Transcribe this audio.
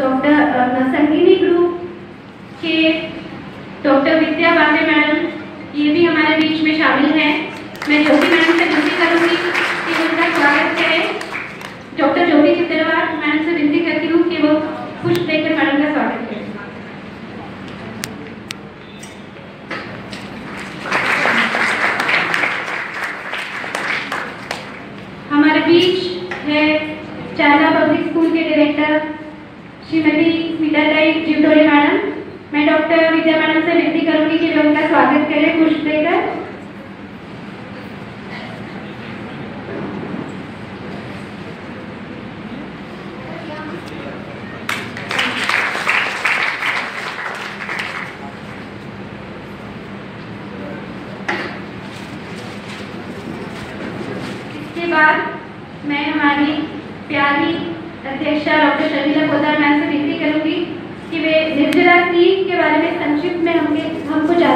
Doctor Sangini group के doctor Vidya Bange madam, ये भी हमारे बीच में शामिल हैं। मैं ज्योति मैडम से विनती करूंगी कि वो उनका स्वागत करें। डॉक्टर ज्योति चित्तरवार मैडम से विनती करती हूँ कि वो पुष्प देकर मैडम का स्वागत करें। हमारे बीच है चांदा पब्लिक स्कूल के डायरेक्टर श्रीमती स्मिताताई जीवडोरे मैडम। मैं डॉक्टर विद्या मैडम से विनती करूंगी कि वे उनका स्वागत करें पुष्प देकर। इसके बाद मैं हमारी प्यारी अध्यक्षा डॉक्टर शर्मिला पोद्दार मैम से विनती करूंगी कि वे निर्जला तीज के बारे में संक्षिप्त में हमको